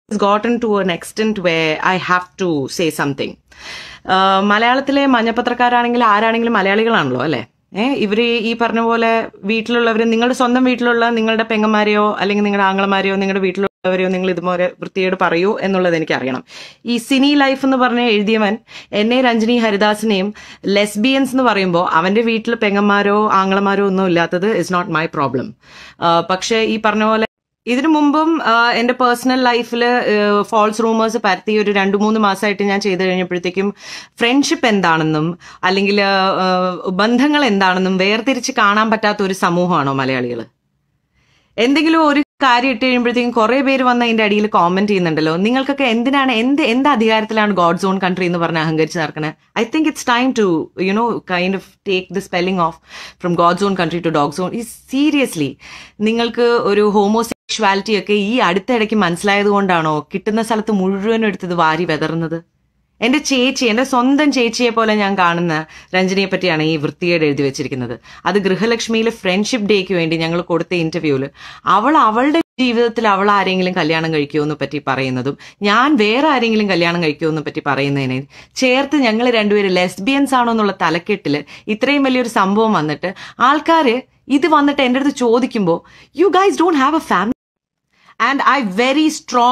gotten to an extent where I have to say something. മലയാളത്തിലെ മഞ്ഞപ്പത്രക്കാരാണെങ്കിലും ആരാണെങ്കിലും മലയാളികളാണല്ലോ അല്ലെ? ഇവര് ഈ പറഞ്ഞ പോലെ വീട്ടിലുള്ളവര്, നിങ്ങളുടെ സ്വന്തം വീട്ടിലുള്ള നിങ്ങളുടെ പെങ്ങന്മാരെയോ അല്ലെങ്കിൽ നിങ്ങളുടെ ആങ്ങളമാരെയോ നിങ്ങളുടെ വീട്ടിലുള്ളവരെയോ നിങ്ങൾ ഇതുപോലെ വൃത്തിയോട് പറയൂ എന്നുള്ളത് എനിക്ക് അറിയണം. ഈ സിനി ലൈഫ് എന്ന് പറഞ്ഞ എഴുതിയവൻ എന്നെ രഞ്ജിനി ഹരിദാസിനെയും ലെസ്ബിയൻസ് എന്ന് പറയുമ്പോൾ അവന്റെ വീട്ടിൽ പെങ്ങന്മാരോ ആങ്ങളമാരോ ഒന്നും ഇല്ലാത്തത് ഇസ് നോട്ട് മൈ പ്രോബ്ലം. പക്ഷെ ഈ പറഞ്ഞ പോലെ ഇതിനു മുമ്പും എന്റെ പേഴ്സണൽ ലൈഫിൽ ഫോൾസ് റൂമേഴ്സ് പരത്തി ഒരു 2-3 മാസമായിട്ട് ഞാൻ ചെയ്തു കഴിഞ്ഞപ്പോഴത്തേക്കും ഫ്രണ്ട്ഷിപ്പ് എന്താണെന്നും അല്ലെങ്കിൽ ബന്ധങ്ങൾ എന്താണെന്നും വേർതിരിച്ച് കാണാൻ പറ്റാത്ത ഒരു സമൂഹമാണോ മലയാളികൾ? എന്തെങ്കിലും ഒരു കാര്യം ഇട്ട് കഴിയുമ്പോഴത്തേക്കും കുറെ പേര് വന്ന് അതിന്റെ അടിയിൽ കോമെന്റ് ചെയ്യുന്നുണ്ടല്ലോ. നിങ്ങൾക്കൊക്കെ എന്തിനാണ് എന്ത് അധികാരത്തിലാണ് ഗോഡ്സ് ഓൺ കൺട്രി എന്ന് പറഞ്ഞ് അഹങ്കരിച്ച് നടക്കണേ? I think it's time to kind of take the spelling off from God's own country to dog's own. Seriously നിങ്ങൾക്ക് ഒരു ഹോമോസെക്ഷുവാലിറ്റി ഒക്കെ ഈ അടുത്തിടയ്ക്ക് മനസ്സിലായത് കൊണ്ടാണോ കിട്ടുന്ന സ്ഥലത്ത് മുഴുവനും എടുത്തത് വാരി വെതറുന്നത്? എന്റെ ചേച്ചി, എന്റെ സ്വന്തം ചേച്ചിയെ പോലെ ഞാൻ കാണുന്ന രഞ്ജനിയെ പറ്റിയാണ് ഈ വൃത്തികേട് എഴുതി വെച്ചിരിക്കുന്നത്. അത് ഗൃഹലക്ഷ്മിയിലെ ഫ്രണ്ട്ഷിപ്പ് ഡേക്ക് വേണ്ടി ഞങ്ങൾ കൊടുത്ത ഇന്റർവ്യൂവിൽ അവളുടെ ജീവിതത്തിൽ അവൾ ആരെങ്കിലും കല്യാണം കഴിക്കുമെന്ന് പറ്റി പറയുന്നതും ഞാൻ വേറെ ആരെങ്കിലും കല്യാണം കഴിക്കുമെന്ന് പറ്റി പറയുന്നതിനെ ചേർത്ത് ഞങ്ങൾ രണ്ടുപേരും ലെസ്ബിയൻസ് ആണോ എന്നുള്ള തലക്കെട്ടില് ഇത്രയും വലിയൊരു സംഭവം വന്നിട്ട് ആൾക്കാര് ഇത് വന്നിട്ട് എന്റെ അടുത്ത് ചോദിക്കുമ്പോൾ you guys don't have a family. And I very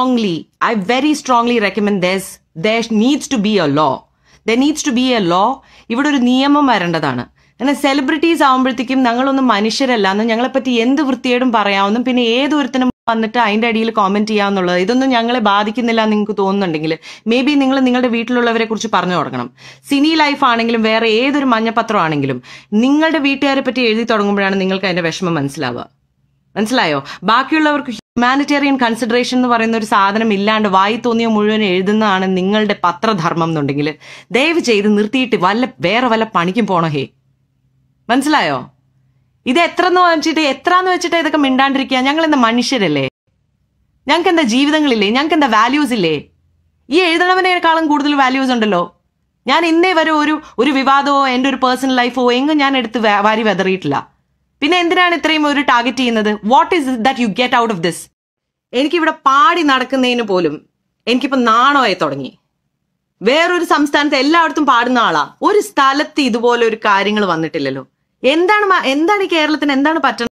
strongly recommend there needs to be a law. There needs to be a law. ഇവിടെ ഒരു നിയമം വരേണ്ടതാണ്. എന്നാൽ സെലിബ്രിറ്റീസ് ആവുമ്പോഴത്തേക്കും ഞങ്ങളൊന്നും മനുഷ്യരല്ലാന്നും ഞങ്ങളെപ്പറ്റി എന്ത് വൃത്തിയേടും പറയാവുന്നും പിന്നെ ഏതൊരുത്തനും വന്നിട്ട് അതിന്റെ അടിയിൽ കോമെന്റ് ചെയ്യാവുന്നുള്ളത് ഇതൊന്നും ഞങ്ങളെ ബാധിക്കുന്നില്ല എന്ന് നിങ്ങൾക്ക് തോന്നുന്നുണ്ടെങ്കിൽ മേ ബി നിങ്ങൾ നിങ്ങളുടെ വീട്ടിലുള്ളവരെ കുറിച്ച് പറഞ്ഞു തുടങ്ങണം. സിനി ലൈഫ് ആണെങ്കിലും വേറെ ഏതൊരു മഞ്ഞപ്പത്രം ആണെങ്കിലും നിങ്ങളുടെ വീട്ടുകാരെ പറ്റി എഴുതി തുടങ്ങുമ്പോഴാണ് നിങ്ങൾക്ക് അതിന്റെ വിഷമം മനസ്സിലാവുക. മനസ്സിലായോ? ബാക്കിയുള്ളവർക്ക് ഹ്യൂമാനിറ്റേറിയൻ കൺസിഡറേഷൻ എന്ന് പറയുന്ന ഒരു സാധനം ഇല്ലാണ്ട് വായി തോന്നിയ മുഴുവൻ എഴുതുന്നതാണ് നിങ്ങളുടെ പത്രധർമ്മം എന്നുണ്ടെങ്കിൽ ദയവ് ചെയ്ത് നിർത്തിയിട്ട് വേറെ വല്ല പണിക്കും പോണോ. ഹേ, മനസ്സിലായോ? ഇത് എത്രന്ന് വെച്ചിട്ട് ഇതൊക്കെ മിണ്ടാണ്ടിരിക്കുക? ഞങ്ങൾ എന്താ മനുഷ്യരല്ലേ? ഞങ്ങൾക്ക് എന്താ ജീവിതങ്ങളില്ലേ? ഞങ്ങൾക്ക് എന്താ വാല്യൂസ് ഇല്ലേ? ഈ എഴുതണവനേക്കാളും കൂടുതൽ വാല്യൂസ് ഉണ്ടല്ലോ. ഞാൻ ഇന്നേ വരെ ഒരു വിവാദമോ എന്റെ ഒരു പേഴ്സണൽ ലൈഫോ എങ്ങും ഞാൻ എടുത്ത് വാരി വെതറിയിട്ടില്ല. പിന്നെ എന്തിനാണ് ഇത്രയും ഒരു ടാർഗറ്റ് ചെയ്യുന്നത്? What is that you get out of this? എനിക്കിവിടെ പാടി നടക്കുന്നതിന് പോലും എനിക്കിപ്പോ നാണമായി തുടങ്ങി. വേറൊരു സംസ്ഥാനത്ത് എല്ലായിടത്തും പാടുന്ന ആളാ. ഒരു സ്ഥലത്ത് ഇതുപോലെ ഒരു കാര്യങ്ങൾ വന്നിട്ടില്ലല്ലോ. എന്താണ് ഈ കേരളത്തിന് എന്താണ് പറ്റുന്നത്?